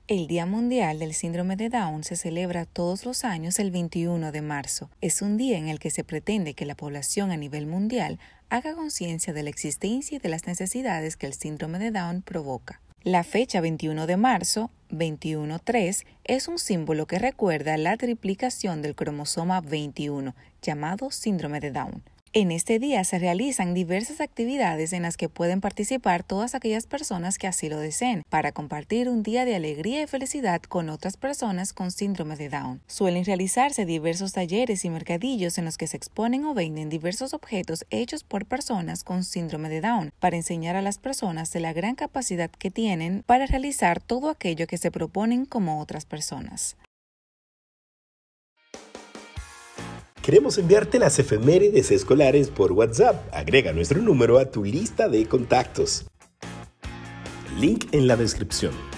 El Día Mundial del Síndrome de Down se celebra todos los años el 21 de marzo. Es un día en el que se pretende que la población a nivel mundial haga conciencia de la existencia y de las necesidades que el síndrome de Down provoca. La fecha 21 de marzo, 21-3, es un símbolo que recuerda la triplicación del cromosoma 21, llamado síndrome de Down. En este día se realizan diversas actividades en las que pueden participar todas aquellas personas que así lo deseen, para compartir un día de alegría y felicidad con otras personas con síndrome de Down. Suelen realizarse diversos talleres y mercadillos en los que se exponen o venden diversos objetos hechos por personas con síndrome de Down, para enseñar a las personas de la gran capacidad que tienen para realizar todo aquello que se proponen como otras personas. Queremos enviarte las efemérides escolares por WhatsApp. Agrega nuestro número a tu lista de contactos. Link en la descripción.